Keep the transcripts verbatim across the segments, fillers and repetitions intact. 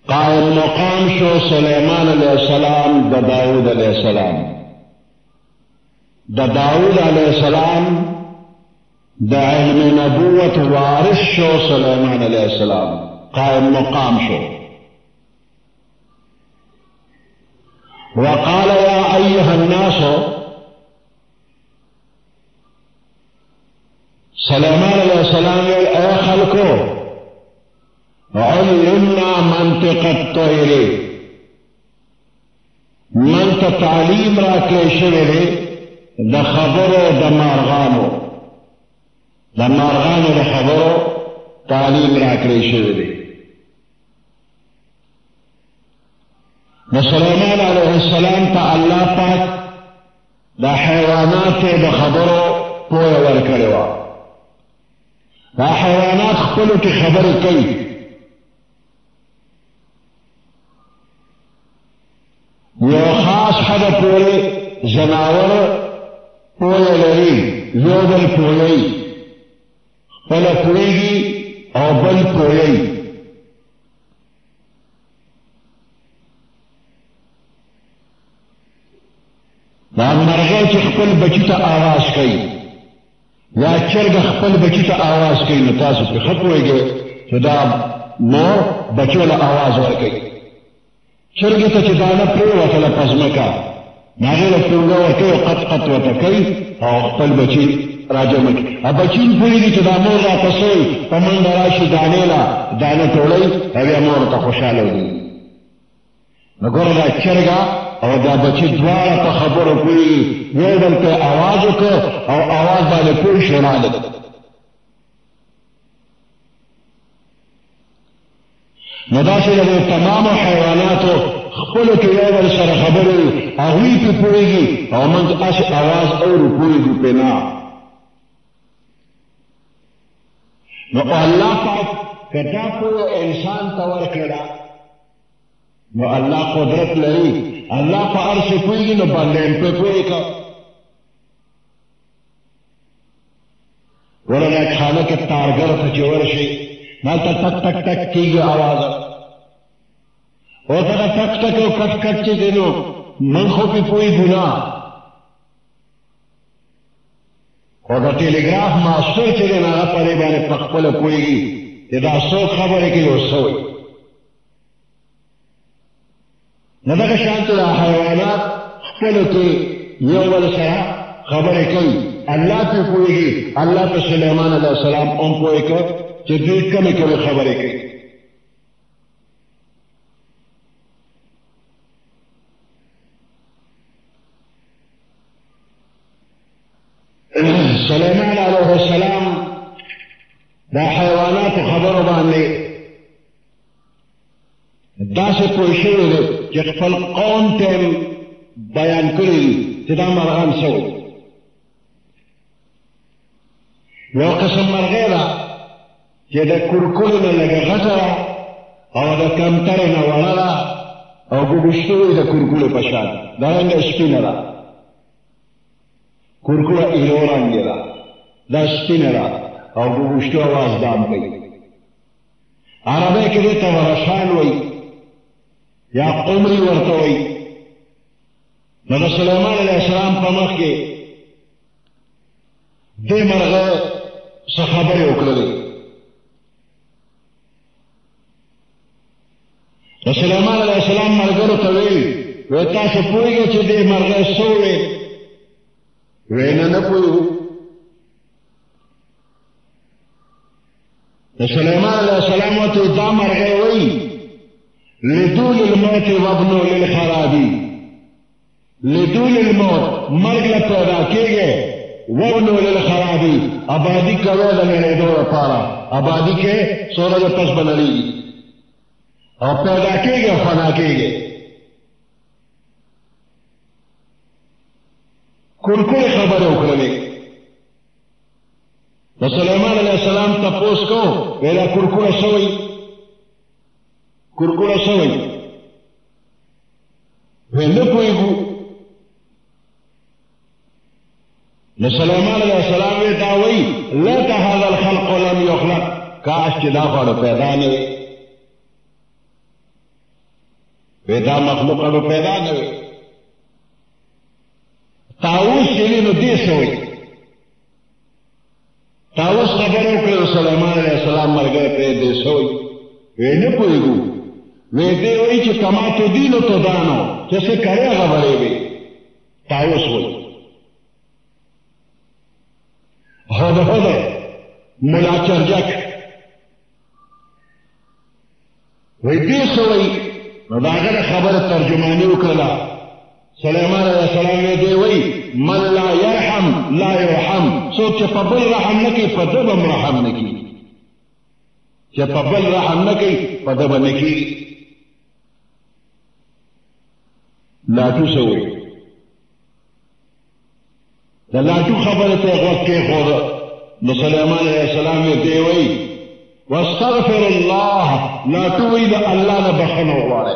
قائم مقام شو سلیمان علیہ السلام دا داؤد علیہ السلام. دا داؤد علیہ السلام دا علم نبوت وارث شو سلیمان علیہ السلام قائم مقام شو. وقال یا ایها الناس، سلیمان علیہ السلام اے خلقو علمنا منطق الطیر، منت تعلیم را کشوے دے دا خبرو دا مارغانو، دا مارغانو دا خبرو تعلیم را کشوے دے. دا سلیمان علیہ السلام تا اللہ پاک دا حیوانات دا خبرو پویا ورکڑوا. دا حیوانات خپلو کی خبر کئی، یو خاص حد پورے زناور پویا لری، یو بل پویی پل پویگی او بل پویی. دا مرغے چی خپل بچی تا آواز کئی، یا چرگ خپل بچی تا آواز کئی، نتاسو پی خط ہوئے گے تو دا مور بچو لا آواز ورکئی. چرگی تا چی دانا پریوتا لپزمکا ناغی لپنگا ورکئی و قط قط وتا کئی او خپل بچی راجمکی. اب بچین پوئی گی چی دا مور را پسوئی پمن دراشی دانے لا دانا توڑئی اوی مور تا خوشحالو دی. نگور دا چرگا اور دا بچی دوارا پا خبرو کوئی یہ دل پہ آوازو کو اور آواز والے کوئی شنا دے. ندا سے لگے تمام حیواناتو خپلو کی یہ دل سر خبرو آغوی پہ پوئی گی اور منت اس آواز اور پوئی گی پہ نا. نو اللہ پاک کتا کوئی انسان تور کرا، نو اللہ قدرت لری، اللہ پا عرش کوئی گی نو بندین پہ کوئی کا. ورنہ ایک خالق تارگر تا چورشی نالتا تک تک تک کی گی آوازا، اور تا تک تک او کٹ کٹ چی دینو منخو پی کوئی گنا، اور تا ٹیلی گراف ماسٹر چی دینا پڑے بانے پخپل کوئی گی تیدا سو خبر کی جو سوئی. ندک شانت دا حیوانات خپلو کی یول سرا خبر کئی، اللہ پہ پوئی گی، اللہ پہ سلیمان علیہ السلام ام پوئی کر چی دوی کمی کمی خبر کئی. سلیمان علیہ السلام دا حیوانات خبرو باندے دا سے پوشی دے کہ خپل قوم تیم بیان کری تدا مرغان سوئی. یو قسم مرغے دا کہ دا کرکلنا لگا غطرا او دا کمترنا ورلا او گوشتوی دا کرکل پشاد دا رنگ اسپین را کرکل ایلو رنگ را دا اسپین را او گوشتو آواز دام کئی. عربے کے دیتا ورشان وئی یا قمری ورطوئی. نو سلیمان علیہ السلام پا مخ کے دے مرغے سخبری اکڑلی. نو سلیمان علیہ السلام مرغرو طویل ویتا سے پوئی گے چی دے مرغے سوئے وینا نپوئیو. نو سلیمان علیہ السلام ویتا دا مرغے وئی لدول الموت وابنو للخرابی، لدول الموت مرگ پیدا کیے گئے، وابنو للخرابی آبادی کا ویدہ میرے دور پارا آبادی کے سورج پس بنلی اور پیدا کیے گئے فنا کیے گئے. کرکر خبر اکڑلے. تو سلیمان علیہ السلام تپوس کو ویدہ کرکر سوئی کرکڑا سوئی ویلے کوئی گو. سلیمان علیہ السلام ویتا وی لیتا هذا الخلق لم يخلق، کاش چی دا خوڑا پیدا نوے. ویدا مخلوق اڑو پیدا نہ ہوئے تاؤس چلی نو دے سوئی تاؤس خبروں کے سلیمان علیہ السلام مر گئے پہ دے سوئی وے نہ پوئی گو وے دے ہوئی چھ کما تو دینو تو دانو جیسے کرے خبرے بھی تاؤس ہوئی ہد ہد ملا چرجک وی دے سوئی نداغر خبر ترجمانی اکرلا سلیمان علیہ السلام نے دے وئی من لا یرحم لا یرحم سو چھ پبل رحم نکی پدبم رحم نکی چھ پبل رحم نکی پدبم نکی لاٹو سوئی دا لاٹو خبر تے وقت کے خود نو سلیمان علیہ السلام نے دے وئی واستغفر اللہ لاٹو وئی دا اللہ نے بخنو وارے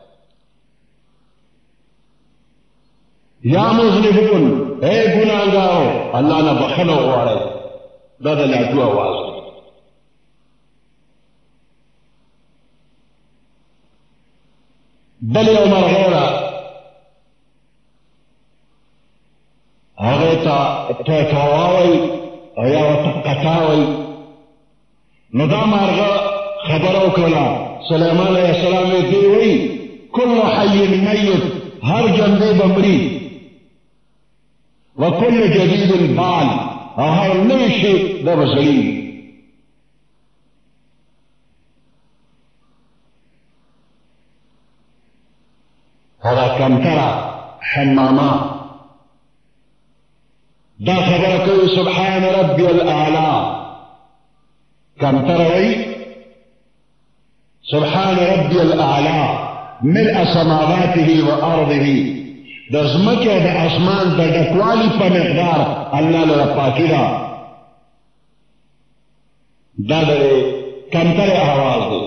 یا مذنبون اے گناہگارو اللہ نے بخنو وارے دا دا لاٹو آواز بل عمر غورا آغیتا اتوتواوی یا وتقتاوی ندا مارغا خبرو کلا سلیمان علیہ السلام نے دی ہوئی کل حی میت ہر جندے بمری وکل جدید البال ہر نوشی دبسلی ہرا کمترا حماما دا خبر کوئی سبحان ربی الاعلی کمتر وی سبحان ربی الاعلی ملء سماواته وارضه دا زمکہ دا اسمان دا ڈکوالی پا مقدار اللہ لرا پاکی دا دا دا کمتر آواز دے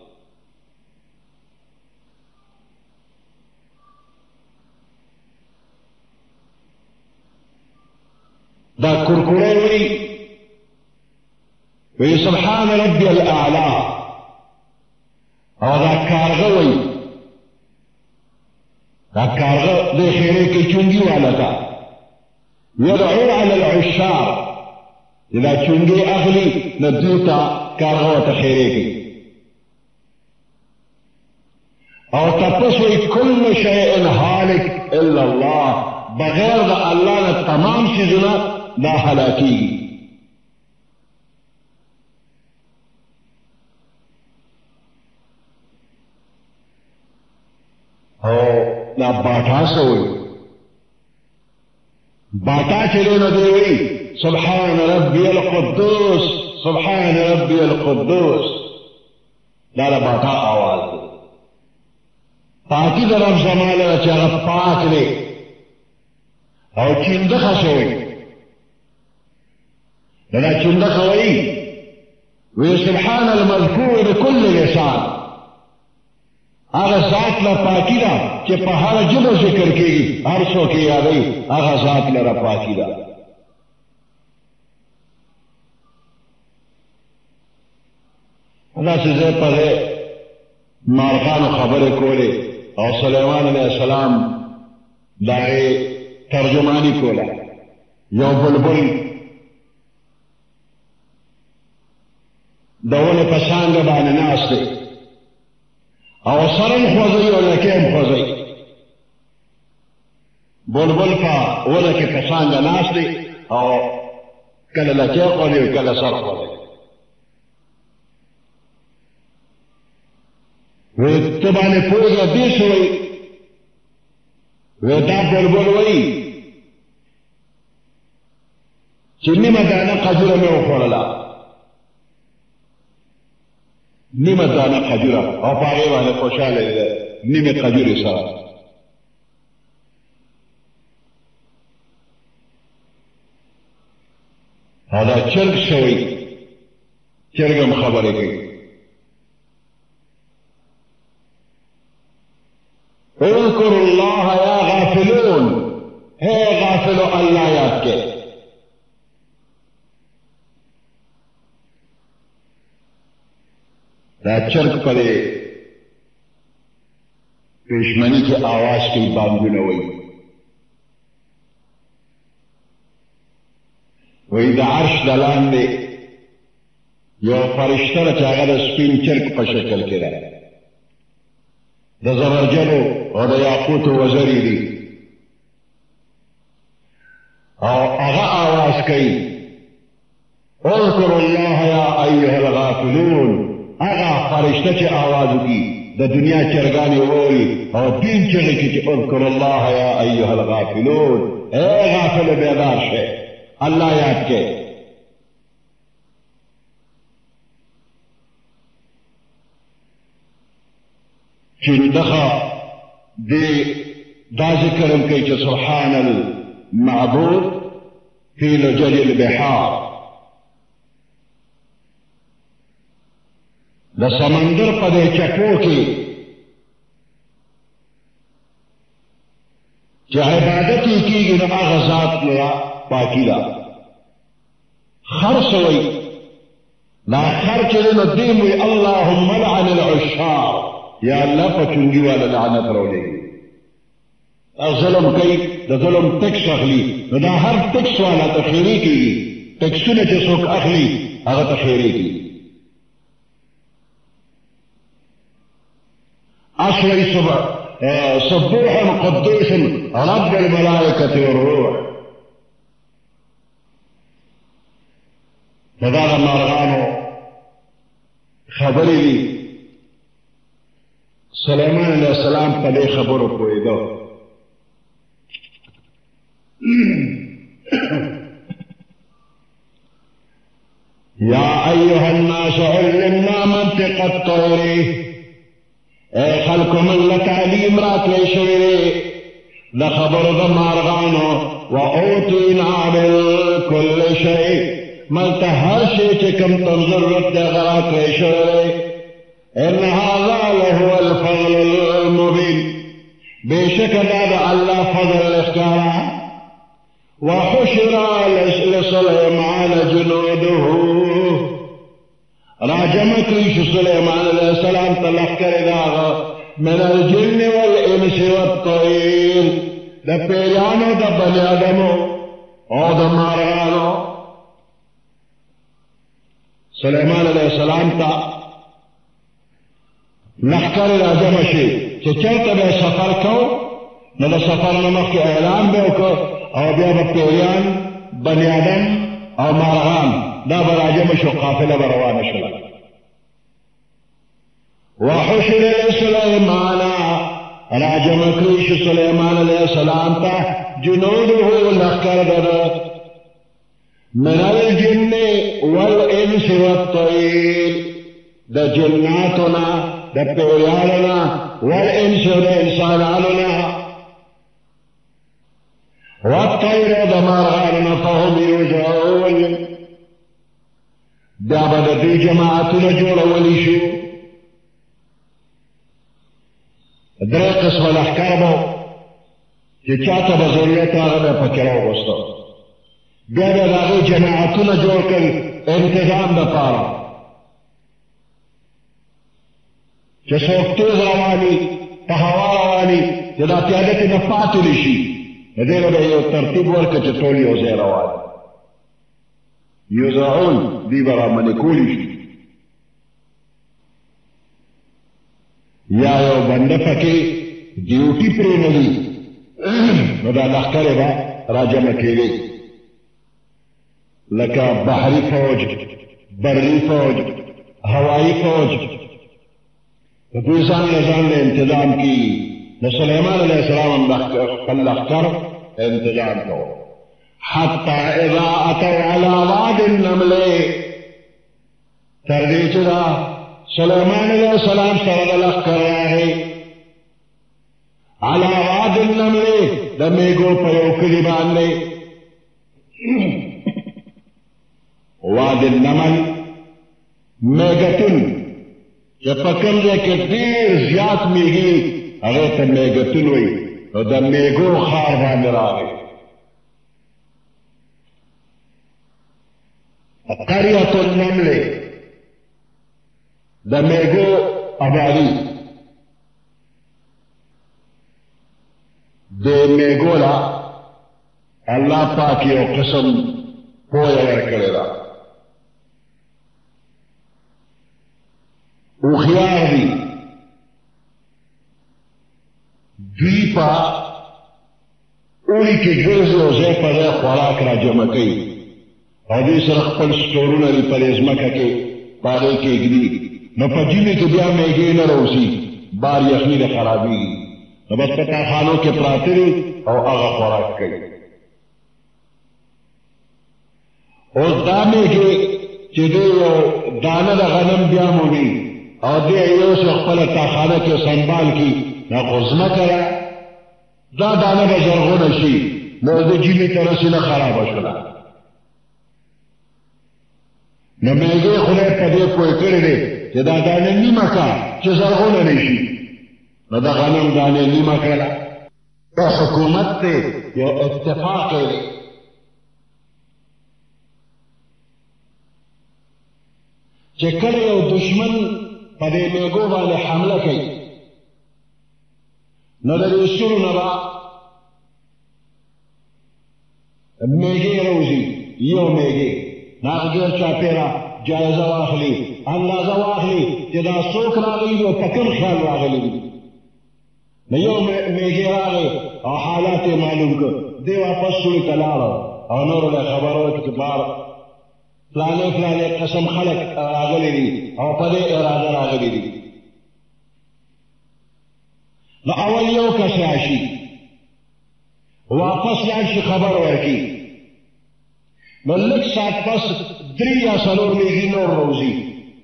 دا کرکرے وی وی سبحان ربی الاعلی اور دا کارغوی دا کارغ دے خیرے کی چنگی والا تھا یدعو علی العشار اذا چنگی اغلی ندیتا کارغو تخیرے کی اور تپسوی کل شیئن حالک الا اللہ بغیر دا اللہ نے تمام چیزنا دا حلاکی اور لا باٹا سوئی باٹا چلے نہ دے وئی سبحان ربی القدوس سبحان ربی القدوس لالا باٹا آواز دے پاکی درم زمانے چاہ پاک لے اور چندخا سوئی لنا چندخا وئی وی سبحان المذکور بکل لسان آغا ذات لا پاکی دا چی پہارا جلو ذکر کی ہر سو کی آگئی آغا ذات لا پاکی دا اللہ سے زیر پر ہے مارخان خبر کولے اور سلیمان علیہ السلام دائے ترجمانی کولا یو بلبل دول پسانگ بانے ناستے او سرن خوزی و لکیم خوزی بلبل پا و لکی پسانگ ناستے او کل لکی خوزی و کل سر خوزی وی تبانے پوزا دیس ہوئی وی دا بلبل ہوئی چنی مدانا قجر میں اخوڑلا نیمت دانا قجورا اور پاگے والے خوشحال ہے نیمت قجوری سارا هذا چرگ شوی چرگم خبریں گئی اذکر اللہ یا غافلون ہے غافلو اللہ یاد کے دا چرک پرے پیشمنی کی آواز کی بانگونه وی وی دا عرش دلان دے یو فرشتہ دا چاگا دا سپین چرک پا شکل کی دا دا زبرجنو و دا یاقوت وزری دی او اغا آواز کئی اذکر اللہ یا ایوہ الغافلون اغا فرشتہ چی آوازو کی دا دنیا چرگانی ہوئی اور دین چرگی کی چی اذکر اللہ یا ایوہ الغافلون اے غافل بیدار شے اللہ یاد کے چندخا دے دا ذکرم کئی چی سبحان المعبود فی لجل البحار دا سمندر پا دے چکو کی چی عبادتی کی گی نو آغازات لرا پاکی دا خرس وی لا خرچ لنو دیموی اللہم لعن العشار یا اللہ پا چنگی والا لعنت رو لے گی ظلم کئی دا ظلم ٹیکس اخلی نو دا ہر ٹیکس والا تخیری کی گی ٹیکسو نے چسوک اخلی اگر تخیری کی أشري سبوح قدوس رب الملائكة والروح فذا مارغانو خبری لی سلیمان علیہ السلام پدے خبرو کوئی دو یا ایوہ الناس علمنا منطق الطير اے خلق من لتعلیم رات ویشوئے لخبر دا مارغانو و اوتینا من کل شئی ملتا ہر شئی چکم تنظرت دا غرات ویشوئے ان هذا لهو الفضل المبین بے شک دا دا اللہ فضل اختارا وحشر لسلیمان جنوده راجم کریش سلیمان علیہ السلام تلخ کرے داغا من الجن والانس والطیر دا پیرانو دا بنی آدمو او دا مارغانو سلیمان علیہ السلام تا لخ کرے راجم شی چه چلتا بے سفر کو نو دا سفر نمک کے اعلان بے کو او بیا با پیران بنی آدم او مارغان دا براجم شو قافلہ بروان شلا وحشر سلیمان راجم کریش سلیمان علیہ السلام تا جنوده لخکر دادا من الجن والانس والطیر دا جناتنا دا پیریاننا والانس دا انساناننا والطیر دا مارغاننا فهم یوزعون دا با دی جماعتنا جوڑا ولی شو در قسم الاحکار باو چی چاہتا بزوریت آغا پکراو گستا بیا بیا داغی جماعتنا جوڑ کر انتظام دا پارا چی سوک تیز روانی پہوا روانی چی دا تیادتی نفاتو لیشی دیر با یو ترتیب ورکا چی تولی ہو زیر روانی یوزعون دی برا منکولی شو یا یو بند پکی ڈیوٹی پری ندی نو دا لخکر با راجم کیلی لکا بحری فوج بری فوج ہوائی فوج دوسان نظام نے انتظام کی نو سلیمان علیہ السلام لخکر انتظام کو حتی اذا اتوا على واد النمل تردیچ دا سلیمان علیہ السلام سرغلق کر رہا ہے على واد النمل دمیگو پیو کلیبان لے واد النمل میگتن جب پکم دے کہ دیر زیاد میگی اگر تا میگتن ہوئی تو دمیگو خار بان رہا ہے قریۃ النمل دا میگو آبادی دے میگولا اللہ پاک یو قسم پویا ورکڑے دا اوخیار دی دوی پا اوڑی کی گرز و زی پا زی خوراک را جمع کئی اور دی سر خپل سٹورون دی پر ازمکہ کے پاگے کے گری نو پا جیمی کے بیا میگی نروسی بار یخنی دا خرابی نو بس پتا خانوں کے پراتری اور آغا خوراک کئی اور دا میگی چی دے دانا دا غنم بیا مونی اور دے ایو سے خپل تاخانہ کے سنبال کی نا غزمہ کرا دا دانا دا زرغون شی نو دے جیمی ترسی نا خراب شلا نو میگی خلے پدے کوئی کردے چی دا دانے نیمہ کا چی زرغون نشی نو دا غنم دانے نیمہ کرا تو حکومت تے یو اتفاق ہے چی کلے یو دشمن پدے میگو والے حملہ کئی نو دا رسول نبا میگی روزی یو میگی ناغیر چاپیرا جائزہ واخلی اندازہ واخلی جدا سوک راغلی دو پکر خیال راغلی دی نیو میگی راغلی اور حالات معلوم کر دے واپس سوری تلارا اور نور لے خبر ہو کہ بار فلانے فلانے قسم خلق راغلی دی اور پدے ارادہ راغلی دی نو اول یو کس راشی واپس راشی خبر ورکی نو لک سات پس دری یا سلور میگی نور روزی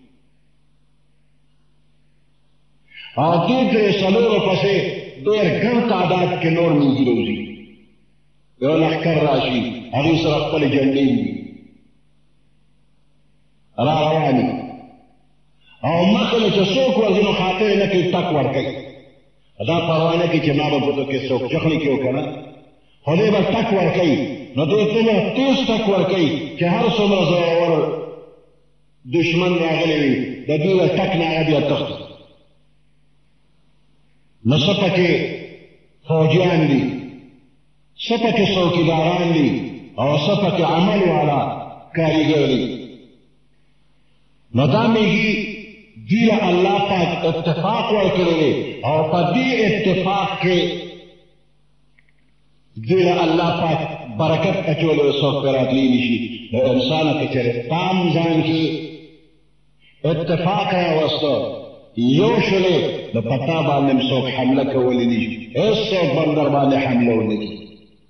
اور دیر در سلور پسے دیر گھن تعداد کے نور میگی روزی یو لخکر راشی اگی سر اقبل جنڈین دی را روانی اور مخل چسوک ورزنو خاطر نکی تک ورکی ادا پروانے کی چنابا بودو کے سوک چخلی کیوں کنا خودے با تک ورکی نو دے تمہیں تیز تک ورکی کہ ہر سمر زور دشمن راغلی وی دا دیو تک نایا بیا تخت نو سپکے فوجیان دی سپکے سوکیداران دی اور سپکے عمل والا کاریگر دی نو دا میگی دیر اللہ پاک اتفاق ورکرے اور پا دی اتفاق کے دیر اللہ پاک برکت اچولے سوک پر ادلی نشی نو انسانا کے چرے تام زان کی اتفاق ہے وسطو یو شلے نو پتا باندم سوک حملہ کولی نشی اس سوک بندر باندے حملہ ہونے کی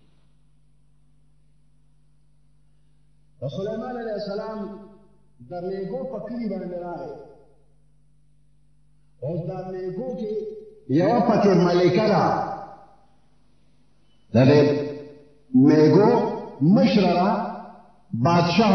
سلیمان علیہ السلام در نیگو پکلی باندے رہے اور در نیگو کی یو پکر ملکہ را در میگو مشررہ بادشاہ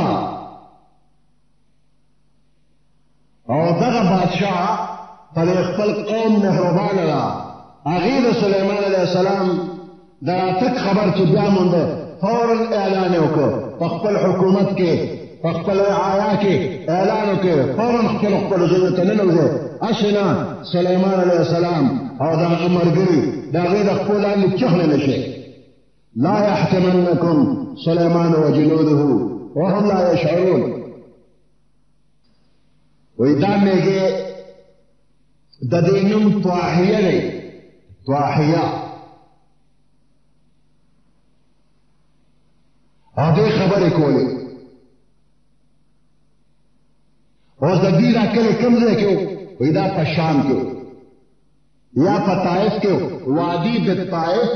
اور در بادشاہ پر اخفل قوم محربان را اغیر سلیمان علیہ السلام در تک خبر چی بیامون دے فوراً اعلانیو کو اخفل حکومت کے اخفل آیا کے اعلانو کے فوراً اخفل اخفل زیوتا ننوزے اشنا سلیمان علیہ السلام اور دا غمر گری دا غیر اخفل آلی چخل نشے لا يحتمنكم سليمان وجنوده وهم لا يشعرون وإذا میگے ددینم طواحیہ لے طواحیہ آدھے خبر کولے اور ددیرہ کلے کمزے کیوں وإذا پا شام کیوں یا پا طائف کیوں وادی بالطائف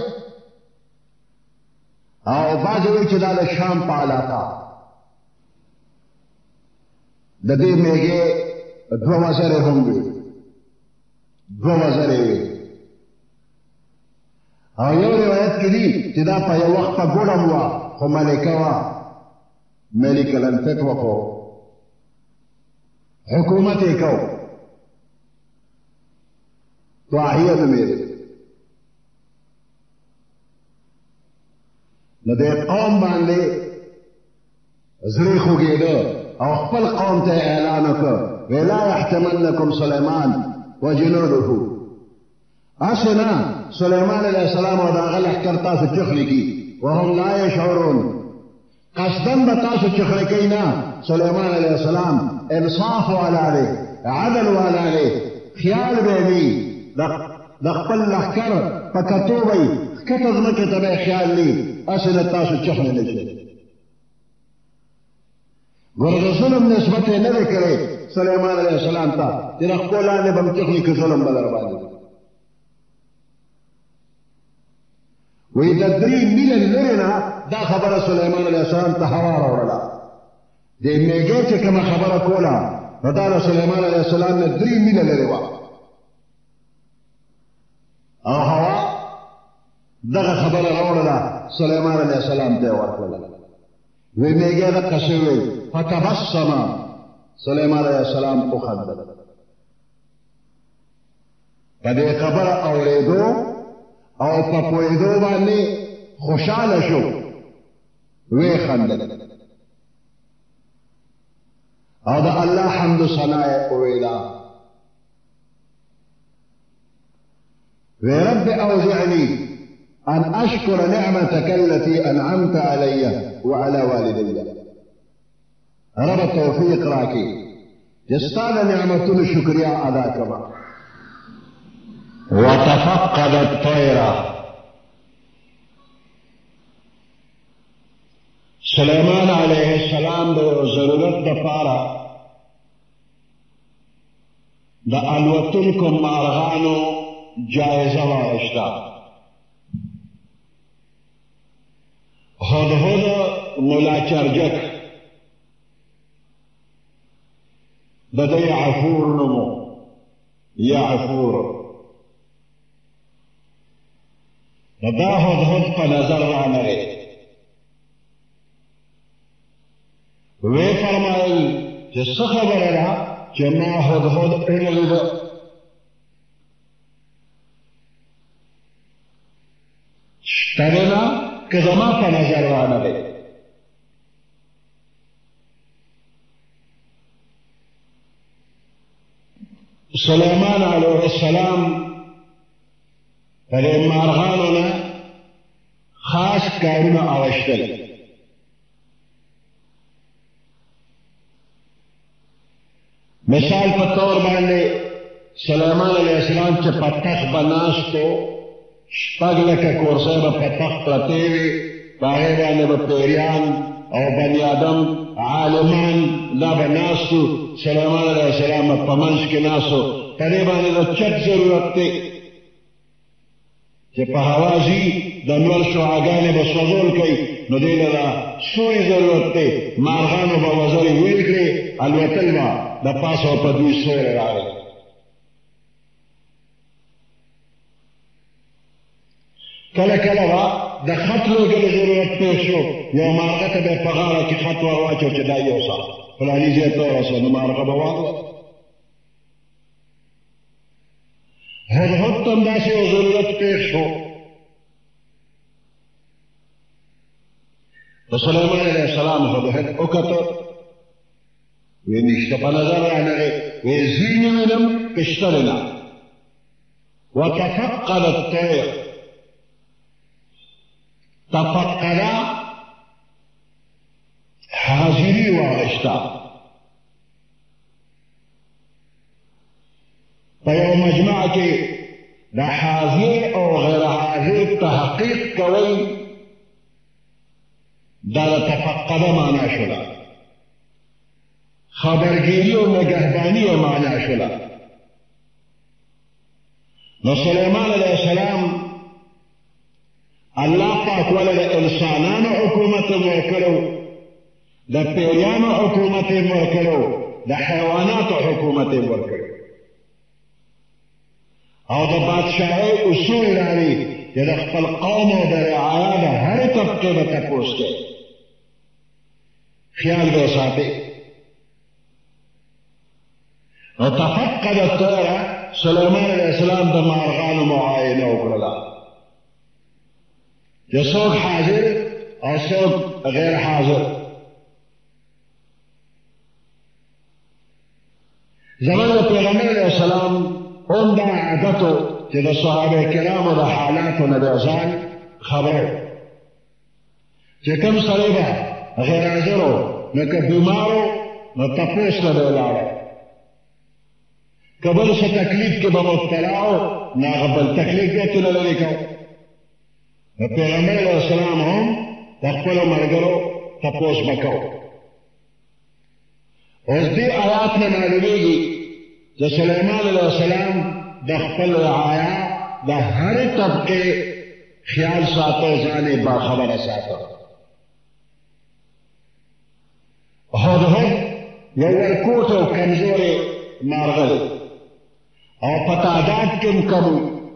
اور بعض ہوئی چدا دا شام پالا تھا ددی میگے دو وزرے ہوں گے دو وزرے ہوئے اور یو روایت کی دی چدا پا یو وقت پا گوڑا ہوا خو ملکوا ملک الانفق وکو حکومت ایکو تو آہیت میرے نو دے قوم باندے زری خوگی دو او خپل قوم تے اعلانو کو ولا يحتملنکم سلیمان و جنودہو اسنا سلیمان علیہ السلام او دا غلح کرتا سو چخلی کی وهم لا يشعرون قصدن بتا سو چخلی کی نا سلیمان علیہ السلام انصاف والا دے عدل والا دے خیال بے دی دخپل لحکر پکتو بی کتز مکت بے خیال لی اصل تاسو چخلی نشے گرد ظلم نسبت نہ کرے سلیمان علیہ السلام تا تیرا قولا نے بم چخلی کی ظلم بلر بانی وی تدری میل لرنا دا خبر سلیمان علیہ السلام تا حوار ورلا دے میگے چکم خبر کولا ودار سلیمان علیہ السلام نے دری میل لروا او ہوا دا خبر ورلا سلیمان علیہ السلام تے ورلا وی میگے دا قسوی فتبسم سلیمان علیہ السلام کو خندل پدے خبر اوریدو او پپویدو بانی خوشحال شو وی خندل او دا اللہ حمد ثنائے اویدا وی رب اوزعنی ان اشکر نعمتک التي انعمت علی وعلى والدی رب توفیق راکی جستان نعمت الشکریہ ادا کما وتفقد الطير سلیمان علیہ السلام دے ضرورت دا پارا دا الوتن کو مارغانو جائزہ وارشتا ہد ہد ملا چرجک دا دے عفور نمو یا عفور دا ہد ہد پا نظر رانا رے وے فرمائل جس خبر رہا کہ ما ہد ہد انل شترنا کہ زما پا نظر رانا رے سلیمان علیہ السلام پرے مارغانو نا خاص کارنا آوشتل مثال پر طور باندے سلیمان علیہ السلام چے پتخ بناس کو شپگ لکا کورسے با پتخ پرتیوی باغے باندے با پیریان او بنی آدم عالمان دا بناسو سلیمان علیہ السلام پمنش کے ناسو پرے باندے دا چک ضرورت تے کہ پہوازی دا نور شعاگانے با سوزول کئی نو دے دا سوئی ضرورت تے مارغانو با وزاری ہوئی کرے الوطل با دا پاسو پا دوی سور رائے کل کل با دا خط لوگل ضرورت پیشو یو مارغت بے پغارا کی خط ورواچو چی دا یو سا فلانی زیتو رسو نو مارغا بوادو ہد ہد تم دا سے ضرورت پیش ہو تو سلیمان علیہ السلام ہد ہد اکتو وی نشتا پا نظر رانا رے وی زینی منم کشترنا وتفقد الطير تفقد حاضری وارشتا پیو مجمع کے دا حاضر او غیر حاضر تحقیق کوئی دا دا تفقد مانا شلا خبرگیری و نگہبانی مانا شلا نو سلیمان علیہ السلام اللہ پاک ولد انسانان حکومت مرکلو دا پیریان حکومت مرکلو دا حیوانات حکومت مرکلو او دا بادشاہی اصول لاری کہ دا خپل قوم و دا رعایا دا ہر طبقے با تپوس کے خیال دے ساتے و تفقد الطير سلیمان علیہ السلام دا مارغان معاینہ اکرلا جو سوک حاضر اور سوک غیر حاضر زمان پیغمبر علیہ السلام هم دا عادتو چې د صحابه کرامو د حالاتو نه د ځان خبرو چې کوم سړی به غیر حاضر و نو که بیمارو نو تپوس ته به ولاړو که بل څه تکلیف کې به مبتلا و نو هغه بل تکلیف بیا ترې لرې کوو د پیغمبر علیه السلام هم د خپلو ملګرو تپوس به کوو. اوس دې آیات نه معلومېږي چې سلیمان علیه السلام د خپل رعایا د هرې طبقې خیال ساته ځان یې باخبره ساته. هدهد یو ورکوټ او کمزورې مارغه او په تعداد کې هم کم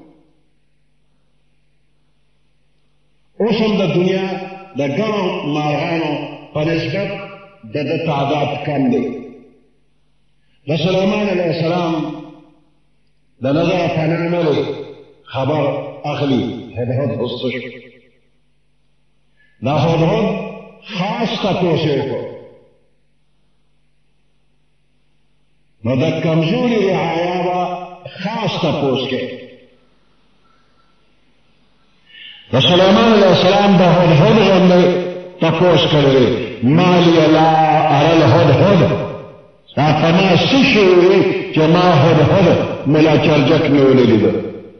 اوس هم د دنیا د ګڼو مارغانو په نسبت د ده تعداد کم دی. د سلیمان علیه السلام د نظر پناه نه دی خبر اخلي هدهد اوس څه شو. دا هدهد خاص تپوس یې وکړو نو د کمزوري رعایا به خاص تپوس کې د سلیمان علیه السلام د هدهد غوندې تپوس کړی ما لی لا اره الهدهد دا په ما څه شوي چې ما هدهد ملا چرجک مې ونه لیده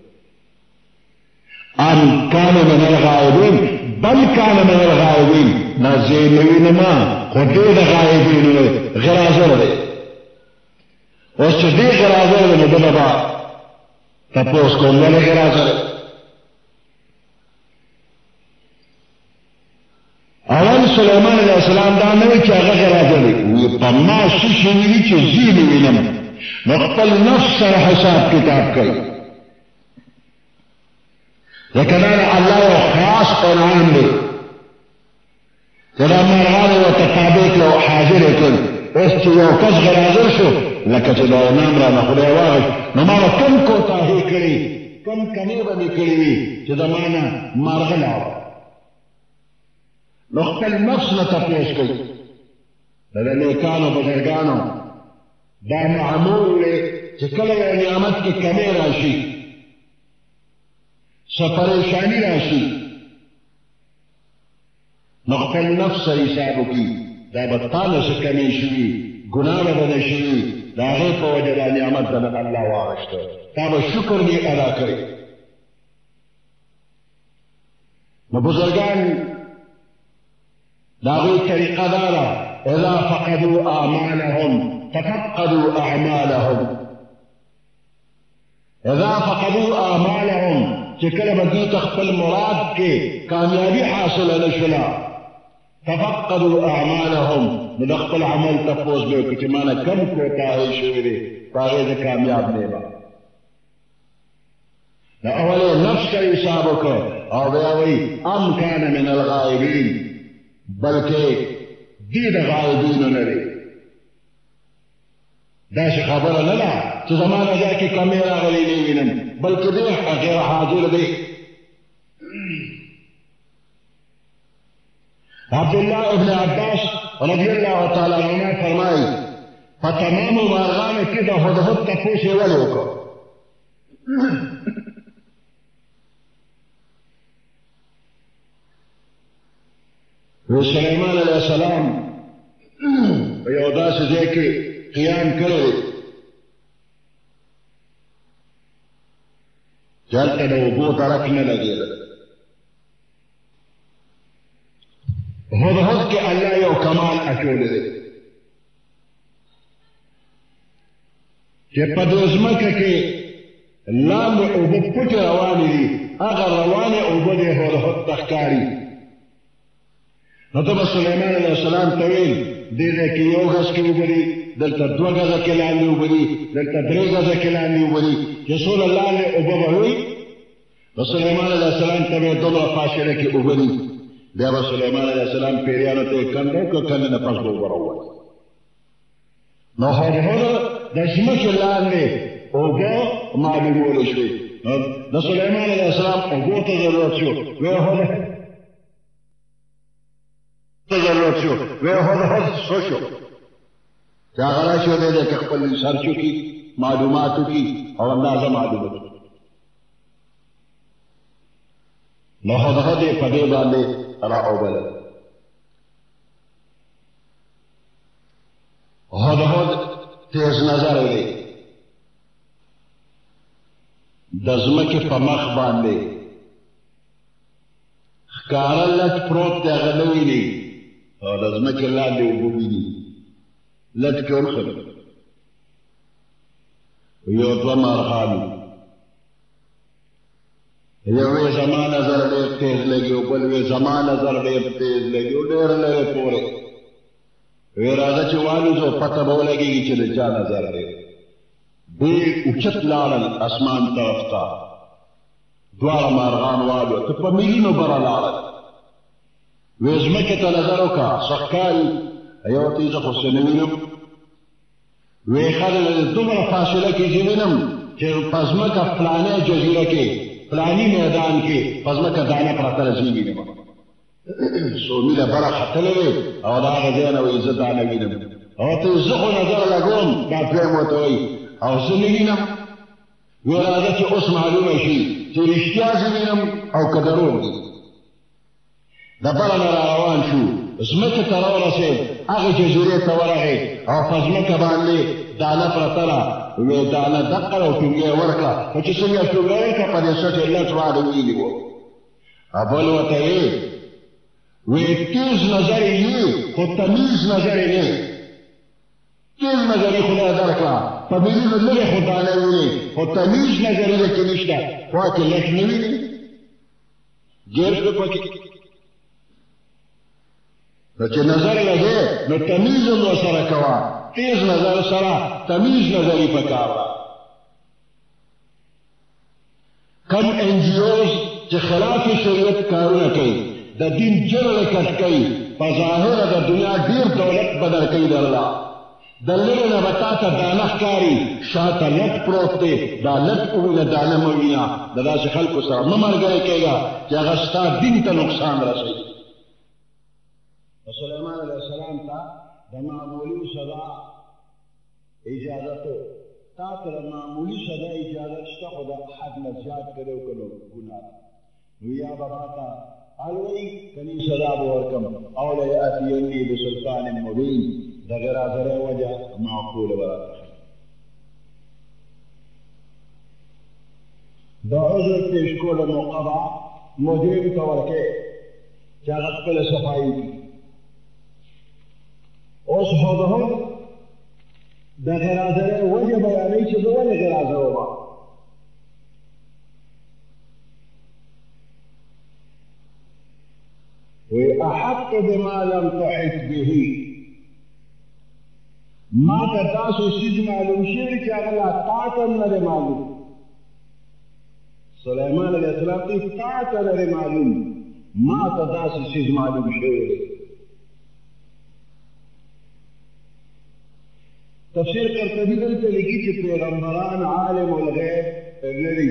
ان کان من الغائبین بل کان من الغائبین دا زه یې نه وینم خو دې د غایبینو دی غیر حاضر دی. اوس چې دې غیر حاضر دی نو دله به تپوس کوم ولې غیر حاضر دی. اول سلیمان علیه السلام دا نه وي چې هغه غیر حاضر دی وی په ما څه شوي دي چې زه یې نه وینم نو خپل نفس سره حساب کتاب کوي. لیکن الله یو خاص انعام دی چې دا مارغان یې ورته تابع کړه او حاضر یې کړ. اوس چې یو کس غیر حاضر شو لکه چې دا انعام رانه خدای واغش نو ما به کوم کوتاهي کړي کوم کمې به مې کړي وي چې د ما نه مارغه لاړه نو خپل نفس نه تپوس کوي. د د نیکانو بزرګانو دا معمول دی چې کله یو نعمت کې کمې راشي څه پریشاني راشي نو خپل نفس سره حساب وکړي دا به تا نه څه کمې شوي ګناه به نه شوي د هغې په وجه دا نعمت به نه الله واغشته تا به شکر دې ادا کړی. نو بزرګان د هغوی طریقه دا ده اذا فقدوا اعمالهم تفقدوا اعمالهم. اذا فقدوا اعمالهم چې کله به دوی ته خپل مراد کې کامیابي حاصله نه شوله تفقدوا اعمالهم نو د خپل عمل تپوس به وکړي چې ما نه کم کوتاهۍ شوي دي په هغې زه کامیاب نه یم. د اول یې نفس ته حساب وکړه او بیا وایي ام کان من الغائبین بلکې دی د غایبینو نه دی. داسې خبره نه ده چې زما نه ځای کې کمې راغلی نه وینم بلکې دی غیر حاضر دی. عبدالله ابن عباس رضی الله تعالی عنہ فرمایي په تمامو مارغانو کې د هدهد تپوس یې ولې وکړ. سلیمان علیه السلام په یو داسې ځای کې قیام کړی چې هلته د اوبو درک نه لګېده. هدهد کې الله یو کمال اچولی دی چې په دې ځمکه کې لاندې اوبه پټې روانې دي هغه روانې اوبه دې هدهد ته ښکاري. نو ته به سلیمان علیه السلام ته ویل دې ځای کې یو غز کې اوبه دي دلته دوه غزه کې لاندې اوبه دي دلته درې غزه کې لاندې اوبه دي چې څومره لاندې اوبه به وي نو سلیمان علیه السلام ته به دومره فاصله کې اوبه دي. بیا به سلیمان علیه السلام پیریانو ته یې کنډ وکړه کنډې نه پس به اوبه راووت. نو هدهد د ځمکې لاندې اوبه معلومولی شوې. نو د سلیمان علیه السلام اوبو ته ضرورت شو وی هدهد ضرورت شو وی هدهد څه شو چې هغه راشي او دی دی که خپل سر چوکي معلوماتو کی اور اندازہ معلومات نو خود خود پدے باندے را اوبل خود خود تیز نظر دے دزمک پا مخ باندے خکارا لٹ پروت دے غلوی دی اور دزمک اللہ دے اوبوی دی لٹ کے ارخل یو دو مارخانو یوی زمان نظر دیر تیز لگیو بلوی زمان نظر دیر تیز لگیو دیر لرے پورے وی رازا چوالو جو پتہ بو لگی گی چلے جا نظر دیر دیر اچت لارن اسمان طرف تا دوار مارغان والو تو پا ملینو برا لارن وی زمکتا نظرو کا سخکاری ایو تیز خسنوینم وی خلل دمرا فاصلہ کی زمینم کہ پزمکا فلانے جزیرہ کے فلانی میدان کے پزمکا دانا پراتر زمینم سو میل برا خطلوے او دا غزین او عزت دانا وینم او تیز خو نظر لگون دا پیم ہوتوئی او زمینم وی رازا چی اس معلوم شی چی رشتیا زمینم او کدرون دی دا برا نراروان شو زمک ترور سے اغی جزیرے تورغی او فزمک باندے دانا پرتلا وی دانا دقل او تنگی ورکلا وچی سنگی تنگی ورکلا پا دی سچ اللہ ترادوی لیو ابولو تایی وی تیز نظری لی خود تمیز نظری لی تیز نظری خدا درکلا پا بیلو لگی خود دانوی لی خود تمیز نظری لی کنشتا خواکی لکنوی لی گیر شو پاکی نو چه نظر لگے نو تمیز نو سر کوا تیز نظر سرا تمیز نظری پکارا کم این جی اوز چه خلاف شریعت کارونا کئی دا دین جرل کٹ کئی پظاہر دا دنیا دیر دولت بدر کئی در اللہ دلیر نبتاتا دانخ کاری شاہتا لٹ پروت دے دا لٹ اوینا دانا موینا دا دا سے خلق سرا ممر گئے کہے گا کہ اغسطا دین تا نقصان رسی سلیمان علیہ السلام تا دا معمولی صدا اجازتو تا تا دا معمولی صدا اجازت شتا خدا حد نزیاد کرے کنو گناہ ویا بابا تا علوی کنی صدا بورکم اولی اتینی بسلطان مبین دا غرازر وجہ معقول برات دا عذر پیشکول مقبع مجرم تورکے چاگت پل صفائی کی اس خودهم دا غرازره وجه بیانی چه دو ولی غرازره با وی احق بما لم تحط به ما تا تاسو سیز معلوم شیر چه اغلا تاکن نره معلوم سلیمان علیہ السلام تی تاکن نره معلوم ما تا تاسو سیز معلوم شیر تفسیر قرطبی دلتے لگی چی پیغمبران عالم الغیب لری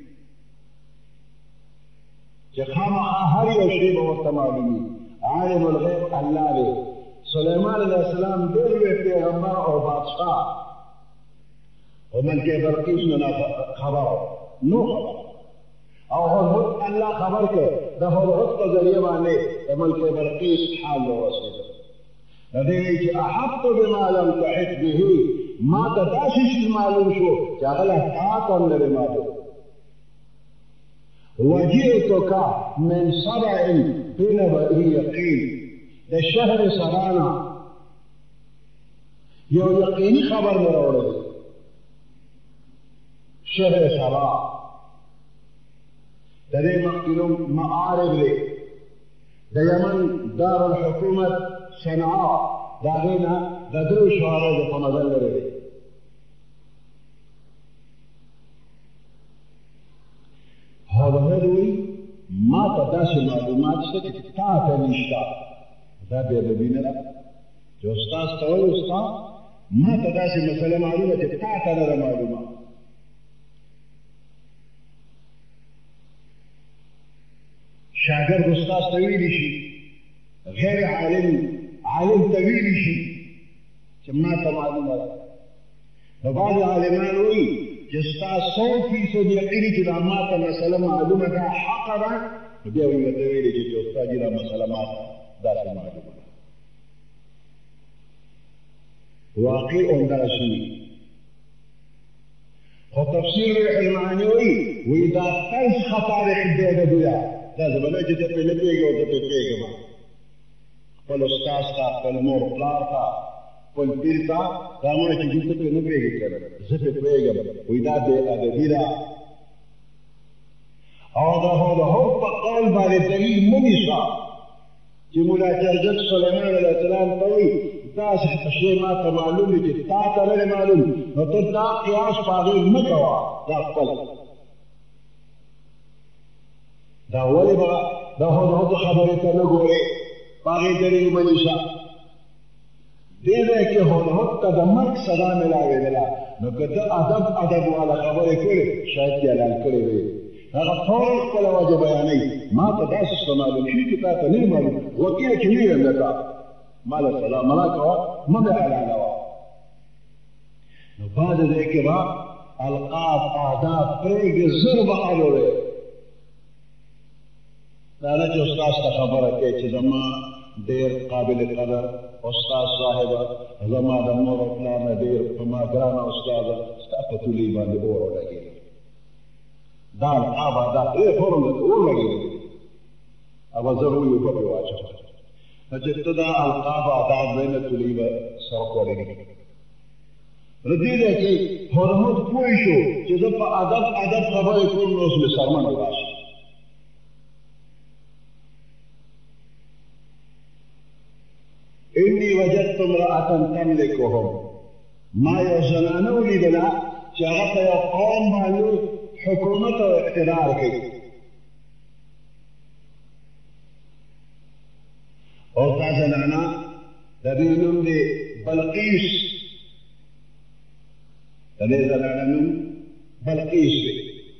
چی خامخا ہر یو شیب ورطا معلومی عالم الغیب اللہ دے سلیمان علیہ السلام دلوے پیغمبر اور بادشاہ اور ملک برقیس میں خبر نو خبر اور حضرت اللہ خبر کے دا حضرت کا ذریعہ بانے ملک برقیس حال و وسیلہ ندیوی چی احط بما لم تحط به ما تداشی چیز معلوم شو چاگلہ تاکن لرے معلوم وجئتک من سبع بنبئی یقین دا شہر سبانا یو یقینی خبر مروڑے شہر سبا درے مقتلوں معارب لے دا یمن دار الحکومت صنعاء داغینا ددرو شوارو دا پمدل لرے حضروی ما تا داس معلومات سے تا تا نشتا دا بے ببین را جو استاز تاوی استاز ما تا داس مسئلہ معلومات تا تا نرا معلومات شاگرد استاز تاویلی شی غیر عالم عالم طویلی شی چھ ما تا معلوم ہے نو بعض عالمان وایي چې ستا سو فیصد یقیني چې دا ماته مسله معلومه ده حقه ده، نو بیا وایي ورته ویلې چې استاد جي دا مسله ماته داسې معلومه ده. واقع همداسې وي. خو تفسیر روح المعانی وایي وایي دا طرز خطا دی دی د دوی دا زه به نه چې ته پرې نه پوهېږې او زه پرې پوهېږم. خپل استاذ ته، خپل مور پلار ته، خپل پیر ته دا مه چې دوی ته پرې نه پوهېږې که نه، زه پرې پوهېږم. وایي دا بې ادبي ده او د هدهد په قول باندې دلیل مه نیسه چې ملا جرجک سلیمان علیه السلام ته وایي داسې شی ما ته معلوم دی چې تا ته نه دی معلوم، نو ته دا قیاس په هغې مه کوه، دا خپل دا ولې به د هدهد خبرې ته نه ګورې، په هغې دلیل مه نیسه. دې ځای کې هدهد ته د مرګ سزا میلاوېدله، نو که ده ادب ادب والا خبرې کړې شاید یې حلال کړې وې. هغه ټول خپله وجه بیانوي، ما ته داسې څه معلوم شي چې تا ته نه معلوم، وکیل چې نه یم درته ما له سزا مه راکوه، مه مې حلالوه. نو بعضې ځای کې به القاب آداب پرېږدي، زر به اړوې. دا نه چې استاذ ته خبره کوي چې زما ډېر قابل قدر استاد صاحبه، زما د مور او پلار نه ډېر په ما ګرانه استاده ستا په تولۍ باندې اور ولګېږي. دا القاب آداب پرې فورم درته اور لګېږي، هغه زر وي اوبه پرې واچوه. نو چې ته دا القاب آداب وایې نه تولۍ به سر خوړېږي. نو دې ځای کې هدهد پوه شو چې زه په ادب ادب خبرې کوم، نو اوس مې سرمنډ راشي. انی وجدت امرأة تملکهم، ما یو زنانه ولیدله چې هغه په یو قوم باندې حکومت او اقتدار کوي. او دا زنانه د دې نوم دی بلقیس، د دې زنانه نوم بلقیس دی.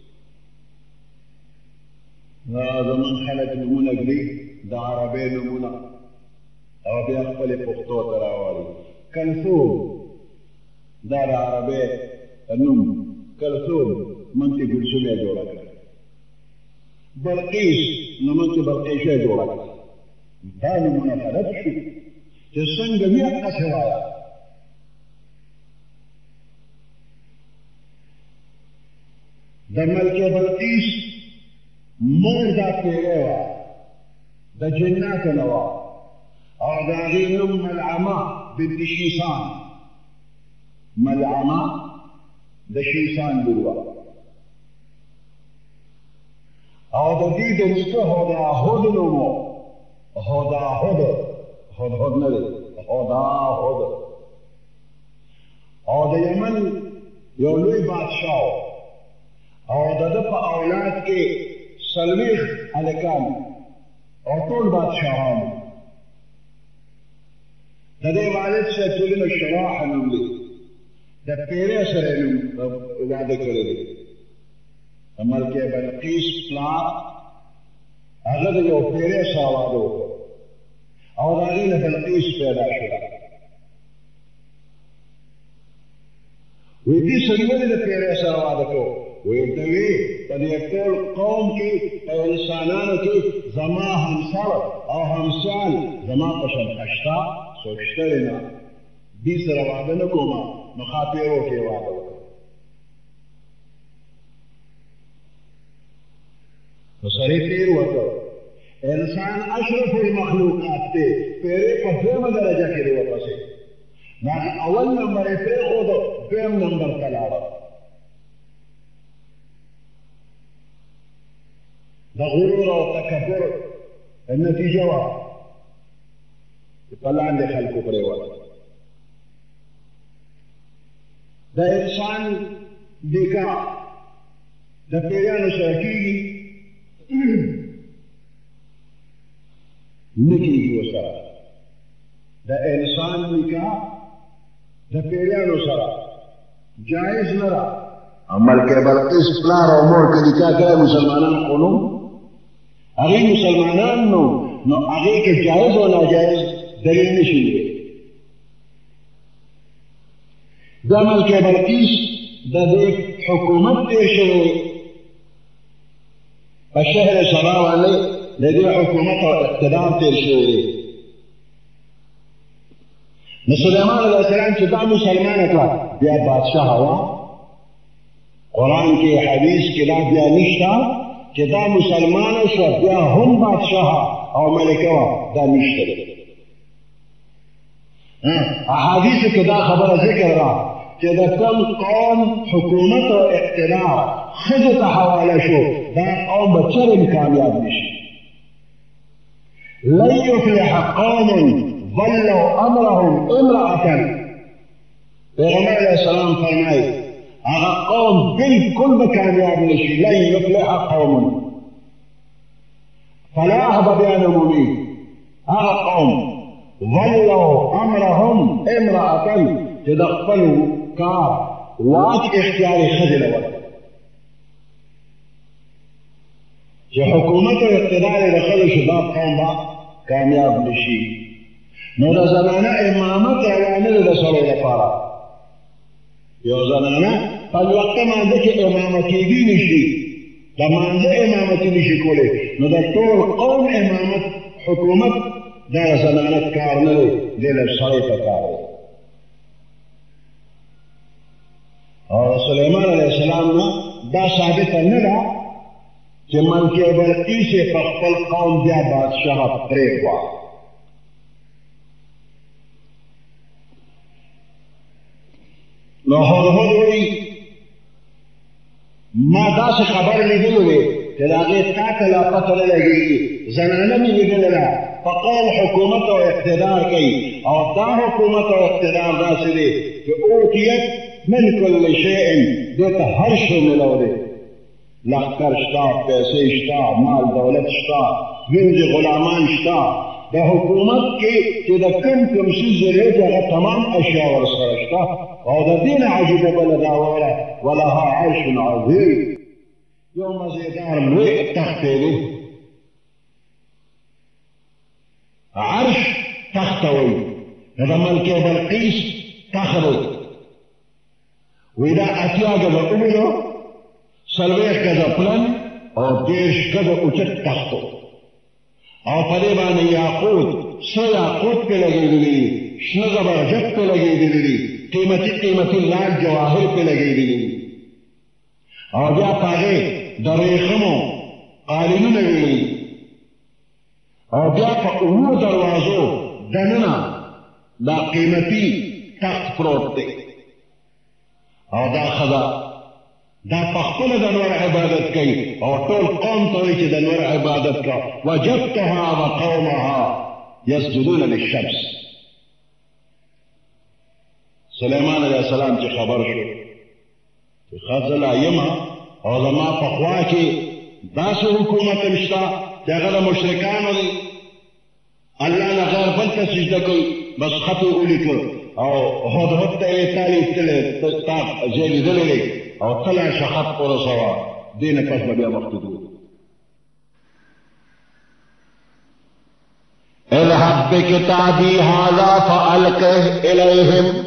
دا زمون خلک نومونه ږدي د عربۍ نومونه او بیا خپلې پښتو ته راوړي. کلثوم دا د عربۍ نوم، کلثوم موږ ته ګلسوم یې جوړه کړه. بلقیس نو موږ ته بلقیس یې جوړه کړه. دا نومونه غلط شو چې څنګه وي هغسې وایه. د ملکې بلقیس مور دا پیرې وه، د جناتو نه وه، او د هغې نوم ملعمه بنت شیسان. ملعمه د شیسان لور وه. او د دې د نیکه هدهد نوم و. هدهد هدهد نه دی، هدهد. او د یمن یو لوی بادشاه و، او د ده په اولاد کې څلوېښت هلکان او ټول بادشاهان. د دې والد صاحب ټولنه شراح نوم دی، د پیرې سره یې نوم واده کړی دی. د ملکې بلقیس پلار هغه د یو پیرې سره واده وکړ او د هغې نه بلقیس پیدا شوه. وایي دې سړي ولې د پیرې سره واده کوو؟ وایي ورته وی په دې ټول قوم کې په انسانانو کې زما همسر او همسال زما په شان شته څوک شته دی نه، دې سره واده نه کوم، نو ښه پیرو کې واده وکړه. نو سړی پیر وکړ. انسان اشرف المخلوقات دی، پیرې په دویمه درجه کې دی ورپسې. دا اول نمبر یې پرېښود، دویم نمبر ته لاړه. د غرور او تکبر نتیجه وه چې په لاندې خلکو پرېوته. د انسان نکاح د پیریانو سره کېږي نه کېږي ورسره. د انسان نکاح د پیریانو سره جایز نه ده. ملکې بلقیس پلار او مور که نکاح کړی مسلمانان خو نو هغې مسلمانان نو نو هغې کې جایز او ناجایز دلیل نشي ویلی. دا ملک بلقیس دا دے حکومت تیر شوی پا شہر سبا والے دا دے حکومت و اقتدار تیر شوی سلیمان علیہ السلام چی دا مسلمان کا بیا بادشاہ ہوا قرآن کے حدیث کے لا بیا نشتا چی دا مسلمان شو بیا ہم بادشاہ او ملکوا دا نشتا احادیث کے دا خبر ذکر را چی دا کم قوم حکومت و اقتدار خضت حوالہ شو دا قوم بچرم کامیاب نشتا لن يفلح قوم ولوا امرهم امرأة پیغمبر علیہ السلام فرمائے اگر قوم بالکل بکامیاب نشی لن یفلح قوم فلاح ببیان عمومی اگر قوم ولوا امرهم امرأة تدخلوا کار واج اختیاری خزل وقت جو حکومت و اقتدار دخل شباب قوم با کامیاب نشی نو دا زنانا امامت روانه دا سلو دا پارا یو زنانا پل وقت مانده که امامتی بھی نشی دا مانده امامتی نشی کوله نو دا طول قوم امامت حکومت دا زنانت کار نلو دیل سلو تا کار اور سلیمان علیہ السلام نا دا ثابت نلا کہ ملک بلقیس پخپل قوم بیا بادشاہ پریخوا نو ہدہد ہوئی ما دا سے خبر لگل ہوئے کہ داغے تا تلا پتہ لگی زنانہ میں لگل رہا فقوم حکومت و اقتدار کی اور دا حکومت و اقتدار دا سے دے کہ اوتیت من کل شیئن دیتا ہر شو ملو دے لخکر شتا پیسے شتا مال دولت شتا گنج غلامان شتا دا حکومت کی کہ دا کم کم سی ذریعہ جاگا تمام اشیاء ورسرشتا اور دا دین عجب بلداولا ولها عرش عظیم یو مزیدار مریع تختے لی عرش تختوی دا ملک بلقیس تخرو ویدہ اتیا گزا املو سلویخ گزا پلن اور دیرش گزا اچت تختو اور پریبان یاقوت سو یاقوت پہ لگے دلی شنو زبرجت پہ لگے دلی قیمتی قیمتی لال جواہر پہ لگے دلی اور بیا پاگے دریخمو قالینو نگلی اور بیا پا امو دروازو دننا دا قیمتی تخت پروت دے اور دا خدا دا پخپل دنور عبادت کی اور طول قوم توی چی دنور عبادت کا وجبتها وقومها يسجدون للشمس سلیمان علیہ السلام چی خبر شو چی خزل آئیما اور زمان پخوا کی دا سے حکومت مشتا چی اگر مشرکانو دی اللہ نے غیر بلتا سجدہ کوئی بس خطو اولی کر اور خود حد تیلی تالی تلی تاق زیلی دلی لی اور طلع شخط پر سوا دین پس بیا وقت دو اذهب بکتابی هذا فألقه الیہم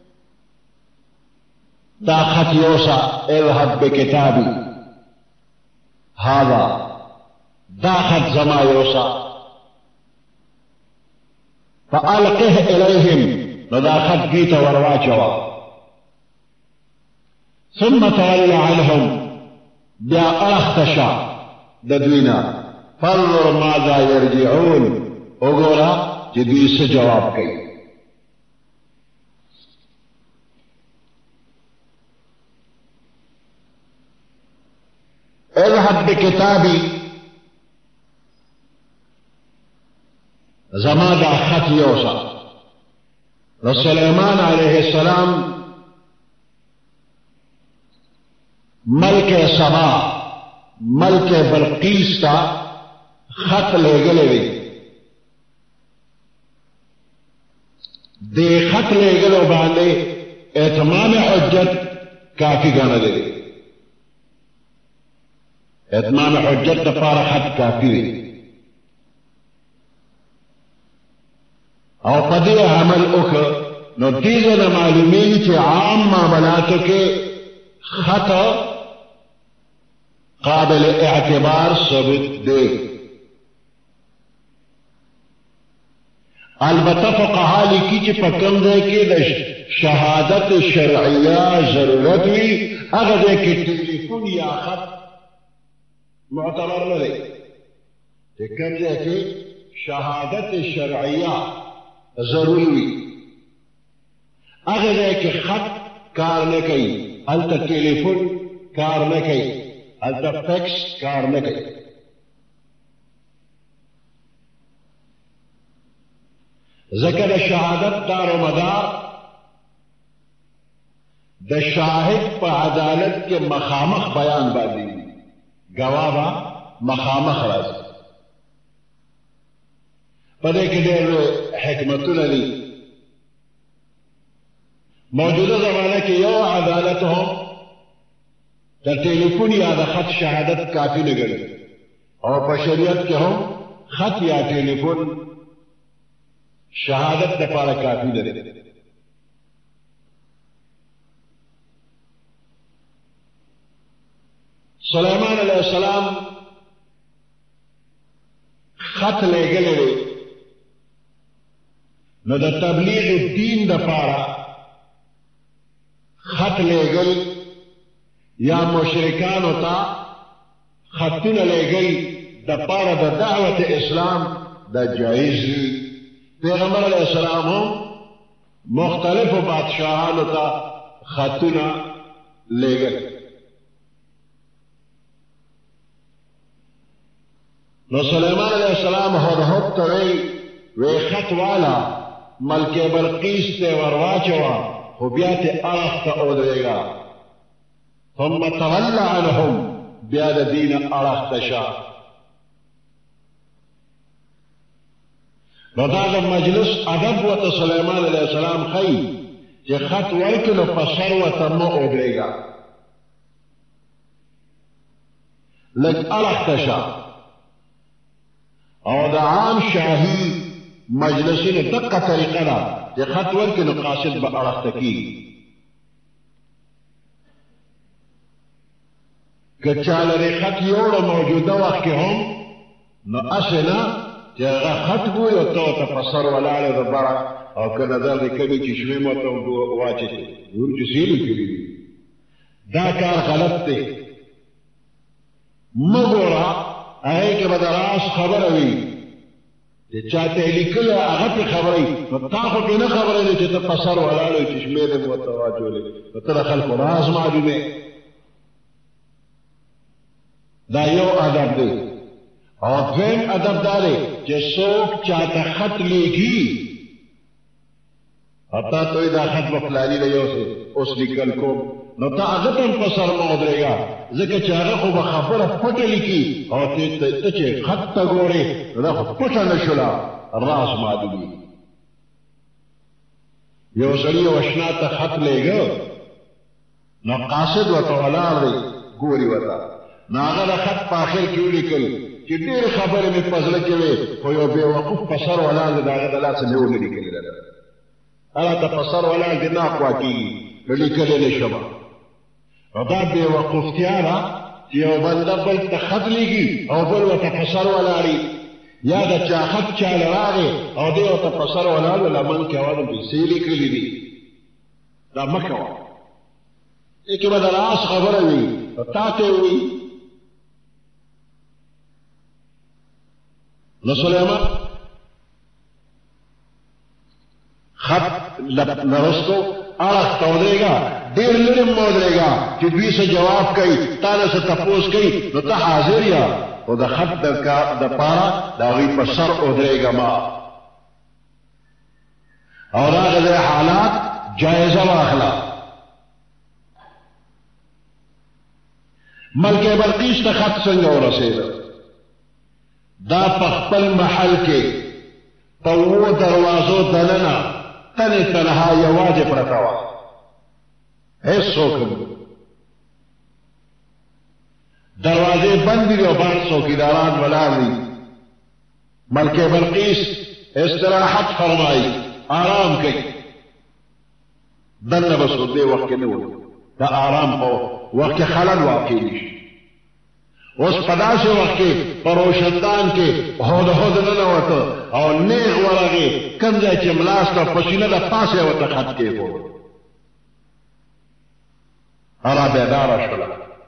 دا خط یوسا اذهب بکتابی هذا دا خط زما یوسا فألقه الیہم دا خط گیت ورواچوا ثم تولى عنهم بیا اختشا ددوینا فانظر ماذا يرجعون اگورا جدوی سے جواب کئی اذهب بکتابی زمادا خط یوسا سلیمان علیہ السلام ملک سبا ملک بلقیس تا خط لے گلے وی دے خط لے گلو باندے اتمام حجت کافی گانا دے اتمام حجت پارا خط کافی وی اور پدی عمل اخر نو دیزو نہ معلومی کہ عام معاملاتوں کے خط قابل اعتبار ثبوت دے. البتہ فقہا لکھی کہ پکم دے کہ دا شہادت شرعیہ ضرورت ہوئی اگر دے کہ ٹیلیفون یا خط معتبر نہ دے. کم دے کہ شہادت شرعیہ ضروری ہوئی اگر دے کہ خط کار نہ کئی التا ٹیلیفون کار نہ کئی التا فیکس کار نہ کئی. ذکر شہادت دار و مدار دا شاہد پا عدالت کے مخامخ بیان بادی گواہ با مخامخ راز پدے کے دیر حکمت العلی موجودہ زمانہ کی یو عدالت ہو در ٹیلیفون یا دا خط شہادت کافی نگر اور بشریت کے ہو خط یا ٹیلیفون شہادت دپارا کافی دے. سلیمان علیہ السلام خط لے گلے نو دا تبلیغ دین دپارا خط لے گل یا مشرکان ہوتا خطن لے گل دپارا دا دعوت اسلام دا جائز. پیغمبر علیہ السلام ہوں مختلف بادشاہان کا خطنا لے گئے. نو سلیمان علیہ السلام ہدہد توئی وے خط والا ملک بلقیس تے ورواچوا خوبیات ارخ تا ادرے گا ثم تولا عنہم بیاد دین ارخ تشا. رداد مجلس ادب و سلیمان علیہ السلام خی کہ خط ورکلو پسر و تمو ادرے گا لگ الگ تشا اور دا عام شاہی مجلسی نے دقا طریقہ دا کہ خط ورکلو قاصد با الگ تکی کہ چالر خط یوڑا موجودہ وقت کے ہم نو اسنا جاگا خط گوئی و تو تا پسر والالے دا برا او که نظر دی کبھی چشمی موتا واچی تی دور جسیلی کری دی دا کار غلط تے مگورا اے کہ بدراس خبر ہوئی تی چاہتے لکل اغت خبری تا خو کی نا خبری دی چی تا پسر والالے چشمی دی موتا واچو لی تا خلق راز معلومے. دا یو ادب دی. اور دویم ادب دارے کہ سوک چاہتا خط لکھی اتا تو دا خط بفلانی لیو سے اس لکل کو نو تا اغتن پسر مودرے گا ذکر چاہتا خو بخبر پتا لکی اور تیتا چھے خط تا گورے دا خو پتا نشلا راس مادوی یو سری وشنا تا خط لے گا نو قاصد و تولار دے گوری وطا ناغل خط پاخر کیوں لکل کہ دیر خبر میں پزل کے وے کوئی بے وقوف پسر والا دے داغت اللہ سے نیو لڑی کے لئے اللہ تا پسر والا دے ناقوا کی لڑی کے لئے شبا رضا بے وقوف تیارا کہ او بندہ بل تا خط لگی او بل و تا پسر والا ری یا دا چا خط چال راگے او دے و تا پسر والا لمن کے وادم پی سیلی کے لئے دی دا مکوا ایک بدل آس خبر ہوئی تاتے ہوئی نو سلیمان خط نرستو آرخ تودرے گا دیر لرم مودرے گا کہ دوی سے جواب کئی تانا سے تپوس کئی نو تا حاضر یا و دا خط دا پارا دا غی پر سر ادرے گا ما اور آگا دے حالات جائزہ واخلا. ملک بلقیس تا خط سنگا و رسیدہ دا پخپل محل کے تو دروازو دلنا تن تنہا یواج پرتاوا ہے سوکم دروازے بند دی بان چوکیداران ولادی ملک بلقیس استراحت فرمائی آرام کی دنه به څوک دې وخت کې نه و د آرام په وخت کې خلل واقع نشي اوس په داسې وخت کې په روشندان کې هود هود ننوته او نیغ ورغې کوم ځای چې ملاس ته په سینه د پاسه یې ورته خط کېښود هغه بیداره شوله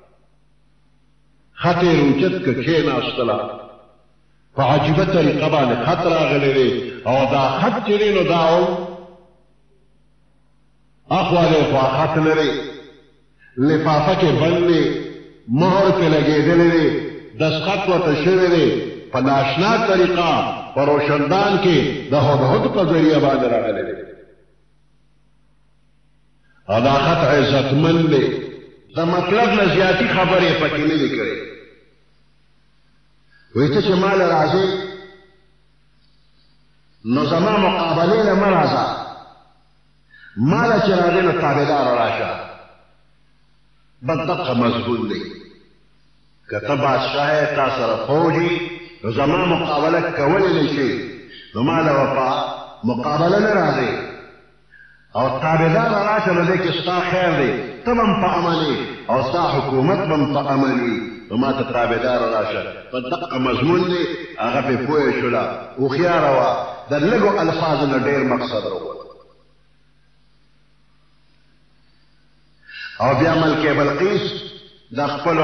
خط یې روچت که کېناستله په عجیبه طریقه باندې خط راغلی دی او دا خط چې دی نو دا او اخوا دی خوا خط لري لفافه کې بند دی مهر پې لګېدلی دی دستخط ورته شوی دی په ناشنا طریقه په روشندان کې د هدهد په ذریعه باندې راغلی دی او دا خط عزتمن دی د مطلب نه زیاتي خبرې پکې نه دي کړې وایي ته چې ما له راځې نو زما مقابلې له مه راځه ما له چې راځې نو تابعداره راشه بس دقه مضمون دی که ته بادشاه یې تا سره فوجي نو زما مقابله کولی نه شي نو ما له په مقابله نه راځې او تابعداره راشه نو دې کې ستا خیر دی ته به هم په امن او ستا حکومت به هم په امن وي نو ما ته تابعداره راشه په دقه مضمون دی هغه پې پوه شوله هوښیاره وه د لږو الفاظو نه ډېر مقصد راووت او بیا ملکه بلقیس د خپلو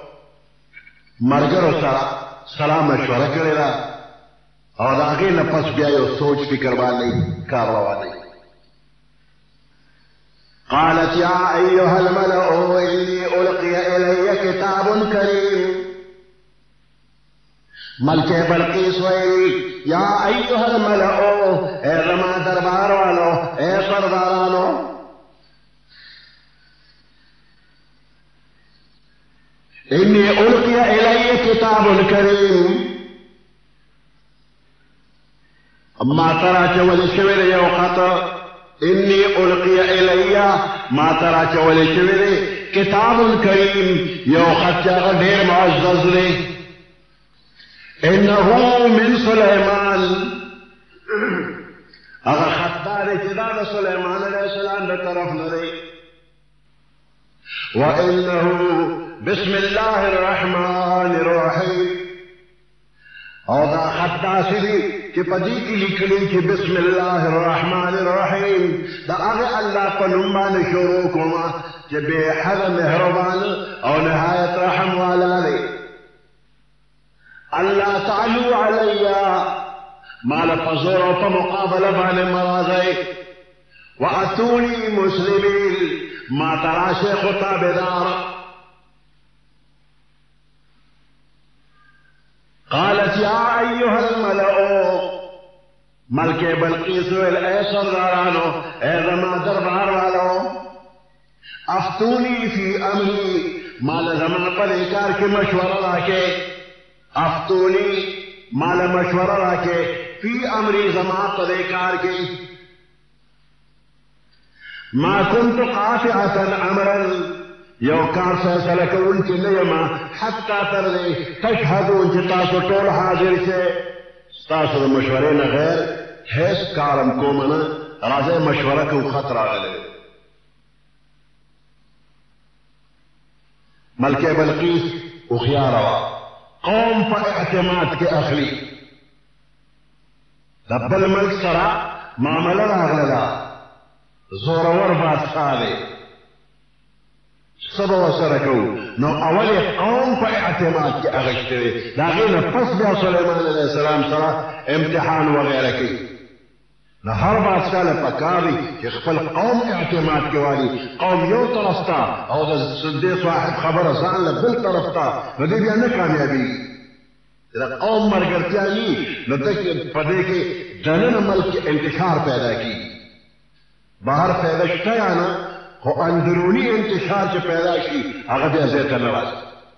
ملګرو سره سلا مشوره کړې ده او د هغې نه پس بیا یو سوچ فکر باندې کار روانوي قالت يا أيها الملأ إني ألقي إلي كتاب كريم ملکه بلقیس ویلی یا ایها الملأ اے زما دربار والو اے سردارانو إني ألقي إلي كتاب كريم ما ترى جول شوير يو خطر إني ألقي إلي ما ترى جول شوير كتاب كريم يو خطر غير معزز لي إنه من سليمان أغا خطار جداد سليمان عليه السلام لطرف لدي وإنه بسم الله الرحمن الرحيم او دا خط داسې دی چې په دې کې لیکلي چې بسم الله الرحمن الرحیم دا هغه الله په نوم باندې شروع کومه چې بې حده مهربان او نهایت رحم والا دی الله تعالو علیا ما له په زور او په مقابله باندې مرازئ واتوني مسلمین ما ترا شیخ تابعدار قالت يا أيها الملأ ملکه بلقیس ویل اے سردارانو اے زما دربار والو افتونی فی امری مال زما پر کار کی مشورہ راکے افتونی مال مشورہ راکے فی امری زما پر کار کی ما كنت قاطعة امرا یو کار فیصله کوونکی نه یم حتی تر دې تشهدون چې تاسو ټول حاضر شئ ستاسو د مشورې نه غیر هیڅ کارم کوم نه راځئ مشوره کوو خط راغلی ملکه بلقیس هوښیاره وه قوم په اعتماد کې اخلي د بل ملک سره معامله راغله زورور بادشاه دی سبا وسره کوو نو اول قوم په اعتماد کې اغشته دی د هغې نه پس بیا سلیمان علیه السلام سره امتحان وغیره کوي نو هر بادشاه له پکار دی چې خپل قوم اعتماد کې والي قوم یو طرف ته او د دې صاحب خبره ځان له بل طرف ته نو دې بیا نه کامیابېږي د قوم ملګرتیا وي نو په دې کې دننه ملک انتشار پیدا کېږي بهر پیدا شته یا نه خو اندرونی انتشار چې پیدا شي هغه بیا ځای ته نه راځي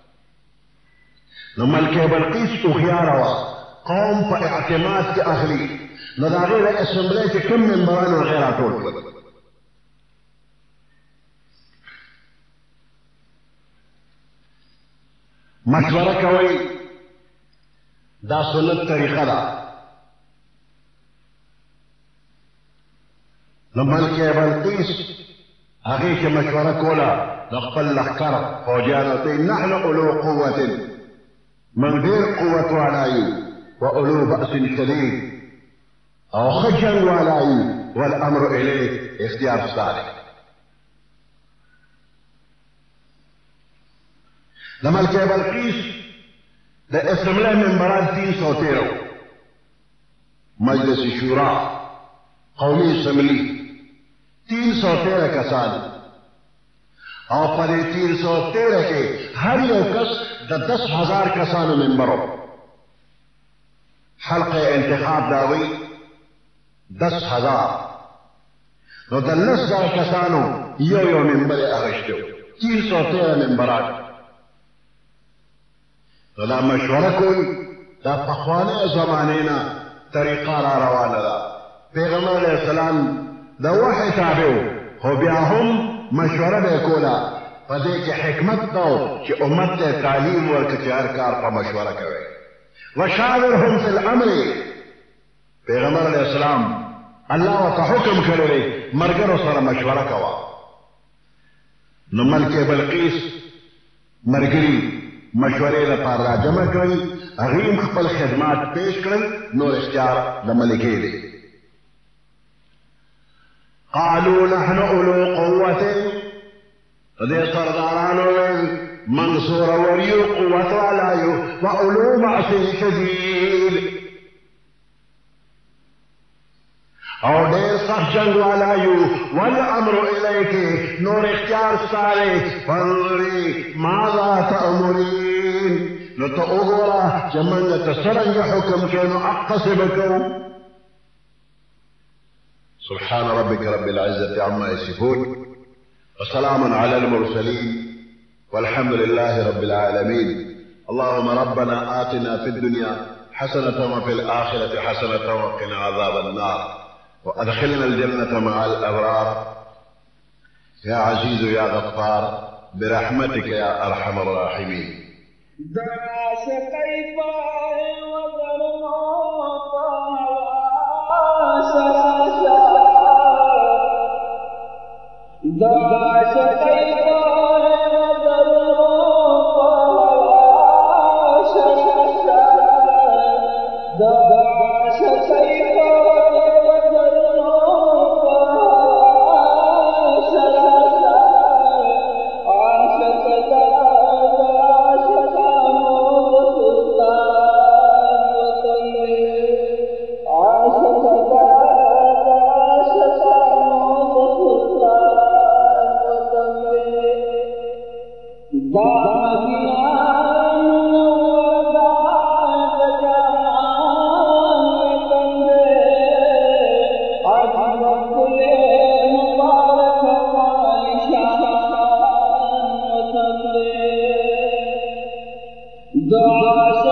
نو ملکه بلقیس هوښیاره وه قوم په اعتماد کې اخلي نو د هغې د اسمبلۍ چې کوم ممبران و هغې راټول کړل مشوره کوئ دا سنت طریقه ده نو ملکه بلقیس هغې چې مشوره کوله د خپل لښکر فوجیانو ته نحن اولو قوة من ډېر قوت والا یو و اولو بأس شدید او ښه جنګ والا یو والامر الیک اختیار ستا دی. د ملکې بلقیس د اسمبلی ممبران تین سو تیرہ مجلس شورا قومی اسمبلی تین سو تیرہ کسان او پر تین سو تیرہ کے ہر یو کس د دس ہزار کسانو ممبرو حلق انتخاب داوی دس ہزار نو د لس زره کسانو یو یو ممبر اغشتو تین سو تیرہ ممبران. نو دا مشوره کوي دا پخوانۍ زمانې نه طریقه را روانه ده. پیغمبر علیه السلام د وحی تابع خو بیا هم مشوره به یې کوله په دې کې حکمت ده چې امت ته تعلیم ورکړي چې هر کار په مشوره کوي. وشاورهم فی الامر پیغمبر علیه السلام الله ورته حکم کړی دی ملګرو سره مشوره کوه. نو ملکې بلقیس ملګري مشورې لپاره را جمع کړل هغوی هم خپل خدمات پیش کړل نور اختیار د ملکې دی. قالوا نحن اولو قوة دې سردارانو ویل منصور وریو قوت والا یو و اولو بأس شدید او ډېر سخت جنګ والا یو والامر الیک نور اختیار ستا دی فانظري ماذا تأمرین نو ته وګوره چې موږ ته څرنګه حکم کوي نو اقصې به کوو. سبحان ربك رب العزة عما يصفون وسلام على المرسلين والحمد لله رب العالمين. اللهم ربنا آتنا في الدنيا حسنة وفي الآخرة حسنة وقنا عذاب النار وأدخلنا الجنة مع الأبرار يا عزيز يا غفار برحمتك يا أرحم الراحمين. دعا